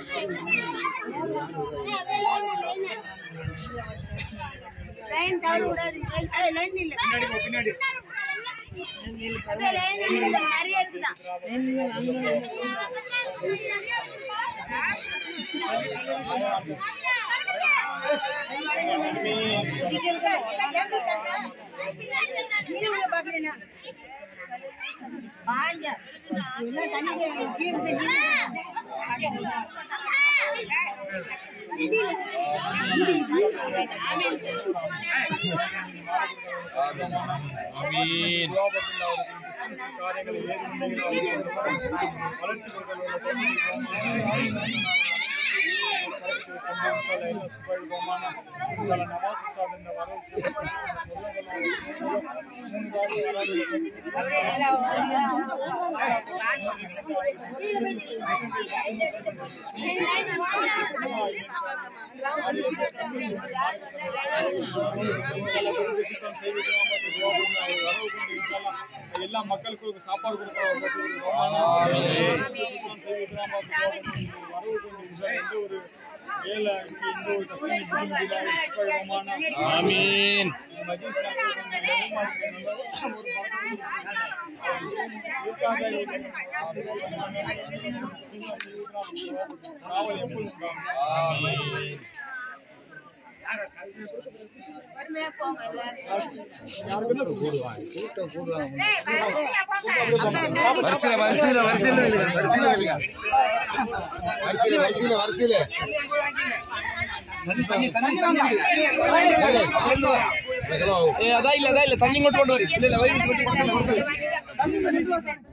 Line tower விடாது. Line இல்ல. பின்னாடி அதே லைன் இல்ல நிறைய இருக்குடா. பாருங்க என்ன தண்ணி கீழ எல்லா மக்களுக்கு சாப்பாடு கொடுக்க தண்ணி கொண்டு